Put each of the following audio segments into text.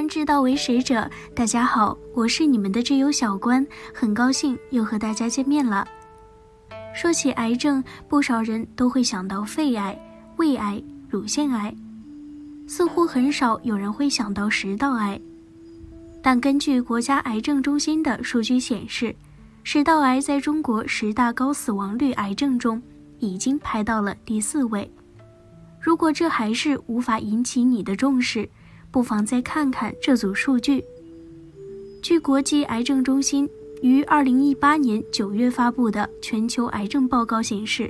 关之道为使者，大家好，我是你们的挚友小关，很高兴又和大家见面了。说起癌症，不少人都会想到肺癌、胃癌、乳腺癌，似乎很少有人会想到食道癌。但根据国家癌症中心的数据显示，食道癌在中国10大高死亡率癌症中已经排到了第4位。如果这还是无法引起你的重视，不妨再看看这组数据。据国际癌症中心于2018年9月发布的全球癌症报告显示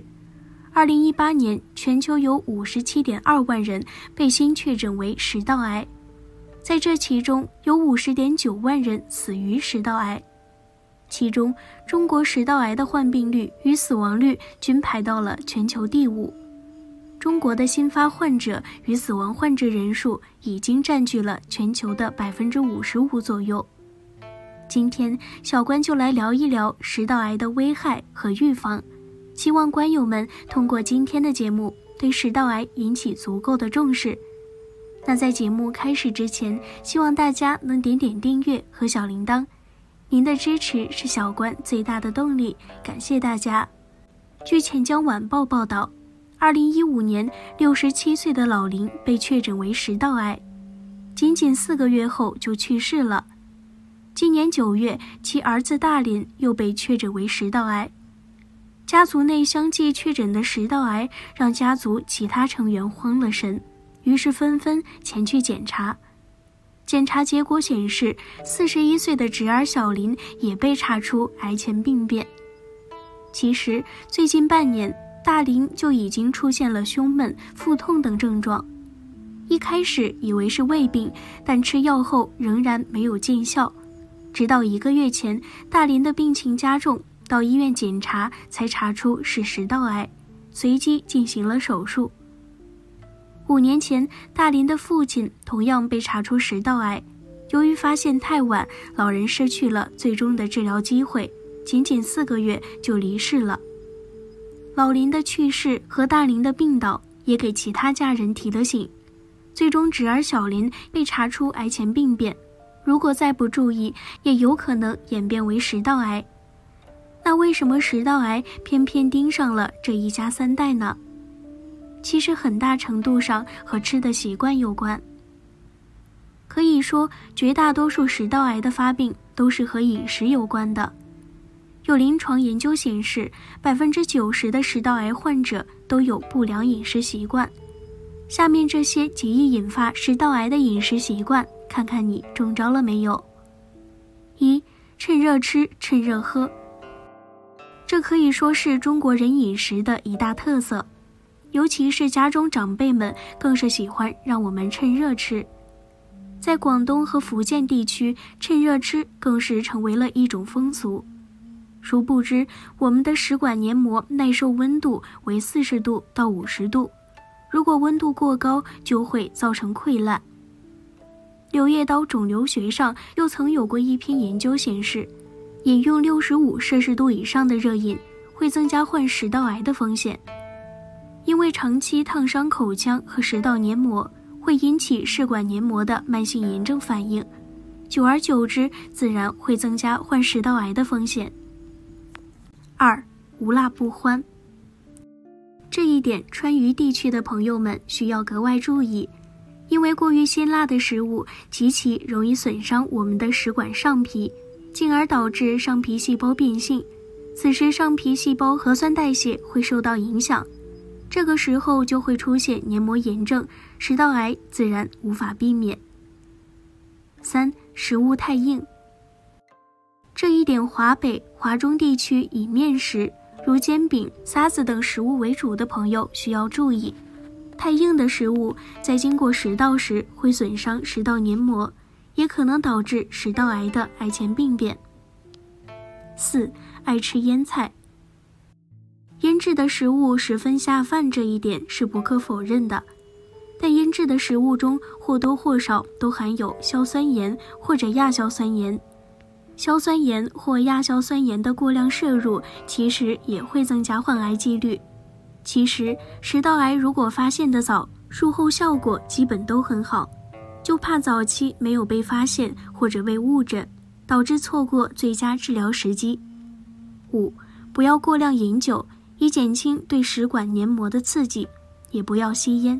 ，2018年全球有 57.2 万人被新确诊为食道癌，在这其中有 50.9 万人死于食道癌。其中，中国食道癌的患病率与死亡率均排到了全球第5。中国的新发患者与死亡患者人数已经占据了全球的 55% 左右。今天，小关就来聊一聊食道癌的危害和预防，希望关友们通过今天的节目对食道癌引起足够的重视。那在节目开始之前，希望大家能点点订阅和小铃铛，您的支持是小关最大的动力，感谢大家。据钱江晚报报道，2015年67岁的老林被确诊为食道癌，仅仅4个月后就去世了。今年9月，其儿子大林又被确诊为食道癌。家族内相继确诊的食道癌让家族其他成员慌了神，于是纷纷前去检查。检查结果显示，41岁的侄儿小林也被查出癌前病变。其实，最近半年，大林就已经出现了胸闷、腹痛等症状。一开始以为是胃病，但吃药后仍然没有见效。直到1个月前，大林的病情加重，到医院检查才查出是食道癌，随即进行了手术。5年前，大林的父亲同样被查出食道癌，由于发现太晚，老人失去了最终的治疗机会，仅仅4个月就离世了。老林的去世和大林的病倒也给其他家人提了醒，最终侄儿小林被查出癌前病变，如果再不注意，也有可能演变为食道癌。那为什么食道癌偏偏盯上了这一家3代呢？其实很大程度上和吃的习惯有关。可以说，绝大多数食道癌的发病都是和饮食有关的。有临床研究显示，90%的食道癌患者都有不良饮食习惯。下面这些极易引发食道癌的饮食习惯，看看你中招了没有。1. 趁热吃，趁热喝。这可以说是中国人饮食的一大特色，尤其是家中长辈们更是喜欢让我们趁热吃。在广东和福建地区，趁热吃更是成为了一种风俗。殊不知，我们的食管黏膜耐受温度为40度到50度，如果温度过高，就会造成溃烂。柳叶刀肿瘤学上又曾有过一篇研究显示，饮用65摄氏度以上的热饮会增加患食道癌的风险。因为长期烫伤口腔和食道黏膜会引起食管黏膜的慢性炎症反应，久而久之自然会增加患食道癌的风险。2. 无辣不欢。这一点川渝地区的朋友们需要格外注意，因为过于辛辣的食物极其容易损伤我们的食管上皮，进而导致上皮细胞变性，此时上皮细胞核酸代谢会受到影响，这个时候就会出现黏膜炎症，食道癌自然无法避免。3. 食物太硬。这一点华北、华中地区以面食，如煎饼、沙子等食物为主的朋友需要注意。太硬的食物在经过食道时会损伤食道黏膜，也可能导致食道癌的癌前病变。4. 爱吃腌菜。腌制的食物十分下饭，这一点是不可否认的，但腌制的食物中或多或少都含有硝酸盐或者亚硝酸盐。硝酸盐或亚硝酸盐的过量摄入其实也会增加患癌几率。其实食道癌如果发现得早，术后效果基本都很好。 就怕早期没有被发现或者被误诊，导致错过最佳治疗时机。5. 不要过量饮酒，以减轻对食管黏膜的刺激，也不要吸烟。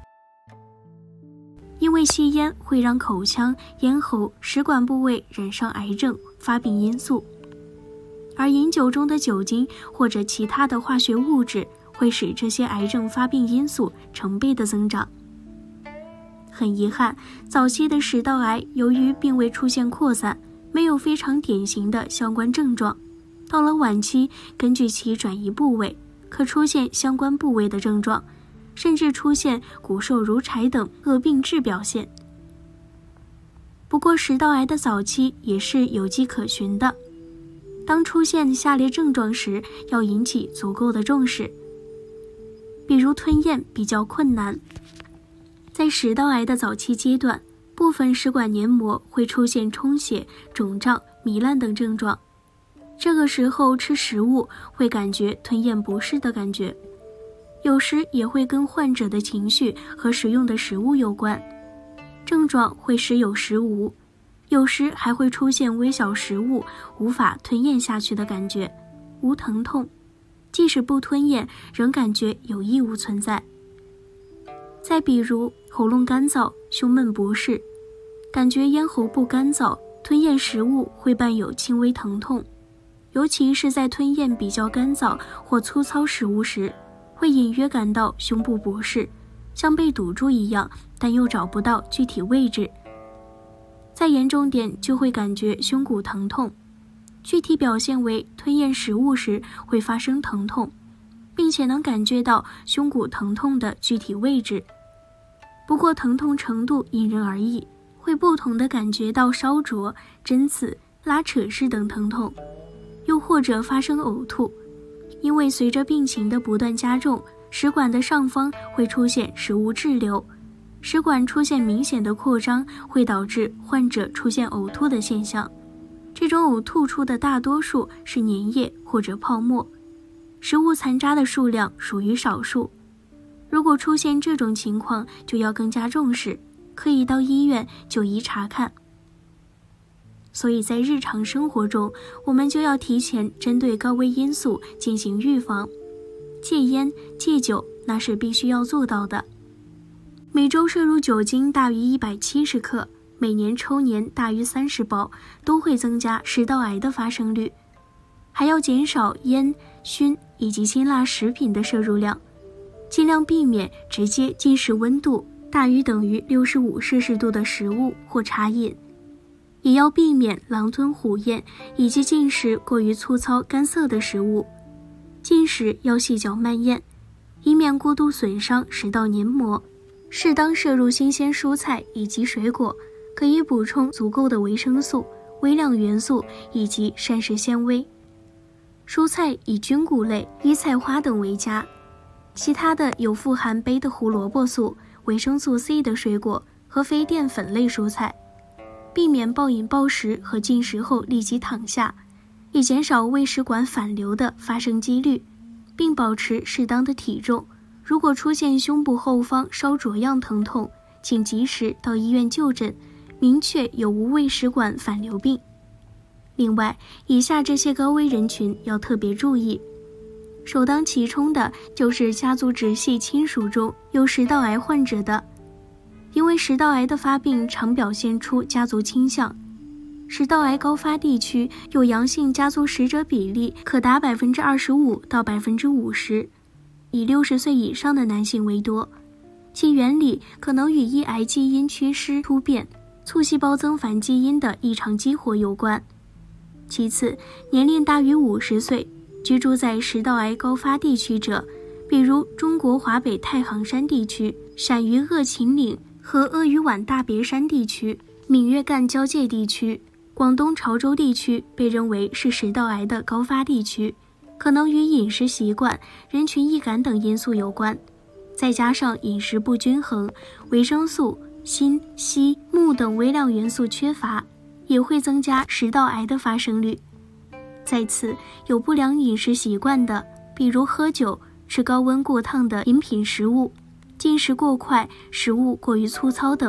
因为吸烟会让口腔、咽喉、食管部位染上癌症发病因素，而饮酒中的酒精或者其他的化学物质会使这些癌症发病因素成倍的增长。很遗憾，早期的食道癌由于并未出现扩散，没有非常典型的相关症状，到了晚期，根据其转移部位，可出现相关部位的症状，甚至出现骨瘦如柴等恶病质表现。不过食道癌的早期也是有迹可循的，当出现下列症状时，要引起足够的重视。比如吞咽比较困难，在食道癌的早期阶段，部分食管黏膜会出现充血、肿胀、糜烂等症状，这个时候吃食物会感觉吞咽不适的感觉，有时也会跟患者的情绪和食用的食物有关，症状会时有时无，有时还会出现微小食物无法吞咽下去的感觉，无疼痛，即使不吞咽仍感觉有异物存在。再比如喉咙干燥、胸闷不适，感觉咽喉部干燥，吞咽食物会伴有轻微疼痛，尤其是在吞咽比较干燥或粗糙食物时，会隐约感到胸部不适，像被堵住一样，但又找不到具体位置。再严重点就会感觉胸骨疼痛，具体表现为吞咽食物时会发生疼痛，并且能感觉到胸骨疼痛的具体位置。不过疼痛程度因人而异，会不同地感觉到烧灼、针刺、拉扯式等疼痛，又或者发生呕吐。因为随着病情的不断加重，食管的上方会出现食物滞留，食管出现明显的扩张，会导致患者出现呕吐的现象。这种呕吐出的大多数是粘液或者泡沫，食物残渣的数量属于少数。如果出现这种情况，就要更加重视，可以到医院就医查看。所以在日常生活中，我们就要提前针对高危因素进行预防。戒烟、戒酒那是必须要做到的。每周摄入酒精大于170克，每年抽烟大于30包，都会增加食道癌的发生率。还要减少烟、熏以及辛辣食品的摄入量，尽量避免直接进食温度大于等于65摄氏度的食物或茶饮，也要避免狼吞虎咽以及进食过于粗糙干涩的食物。进食要细嚼慢咽，以免过度损伤食道黏膜。适当摄入新鲜蔬菜以及水果，可以补充足够的维生素、微量元素以及膳食纤维。蔬菜以菌菇类、依菜花等为佳，其他的有富含钡的胡萝卜素、维生素 C 的水果和非淀粉类蔬菜。避免暴饮暴食和进食后立即躺下，以减少胃食管反流的发生几率，并保持适当的体重。如果出现胸部后方烧灼样疼痛，请及时到医院就诊，明确有无胃食管反流病。另外，以下这些高危人群要特别注意。首当其冲的就是家族直系亲属中有食道癌患者的，因为食道癌的发病常表现出家族倾向，食道癌高发地区有阳性家族史者比例可达25%到50%，以60岁以上的男性为多，其原理可能与抑癌基因缺失突变、促细胞增繁基因的异常激活有关。其次，年龄大于50岁，居住在食道癌高发地区者，比如中国华北太行山地区、陕渝鄂秦岭和鄂豫皖大别山地区、闽粤赣交界地区、广东潮州地区被认为是食道癌的高发地区，可能与饮食习惯、人群易感等因素有关，再加上饮食不均衡、维生素、锌、硒、钼等微量元素缺乏，也会增加食道癌的发生率。再次，有不良饮食习惯的，比如喝酒、吃高温过烫的饮品食物、进食过快、食物过于粗糙等，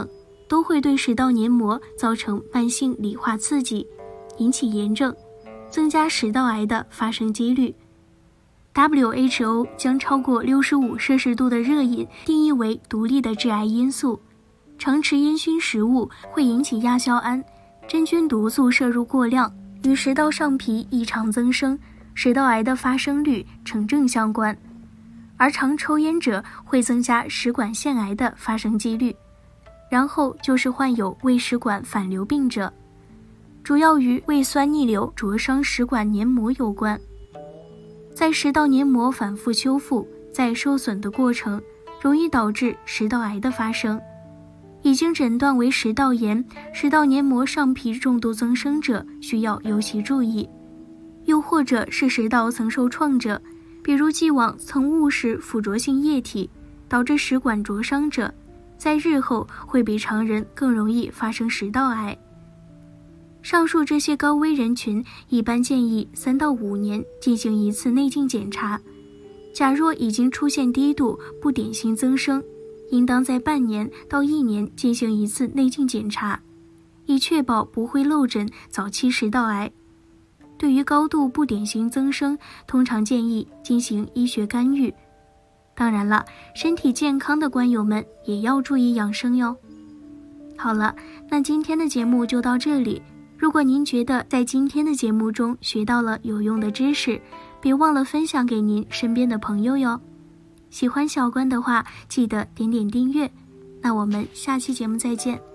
都会对食道黏膜造成慢性理化刺激，引起炎症，增加食道癌的发生几率。WHO 将超过65摄氏度的热饮定义为独立的致癌因素。常吃烟熏食物会引起亚硝胺、真菌毒素摄入过量，与食道上皮异常增生、食道癌的发生率成正相关。而常抽烟者会增加食管腺癌的发生几率。然后就是患有胃食管反流病者，主要与胃酸逆流灼伤食管黏膜有关。在食道黏膜反复修复，在受损的过程，容易导致食道癌的发生。已经诊断为食道炎、食道黏膜上皮重度增生者需要尤其注意。又或者是食道曾受创者，比如既往曾误食腐浊性液体，导致食管灼伤者，在日后会比常人更容易发生食道癌。上述这些高危人群一般建议3到5年进行一次内镜检查，假若已经出现低度不典型增生，应当在半年到1年进行一次内镜检查，以确保不会漏诊早期食道癌。对于高度不典型增生，通常建议进行医学干预。当然了，身体健康的观友们也要注意养生哟。好了，那今天的节目就到这里。如果您觉得在今天的节目中学到了有用的知识，别忘了分享给您身边的朋友哟。喜欢小关的话，记得点点订阅。那我们下期节目再见。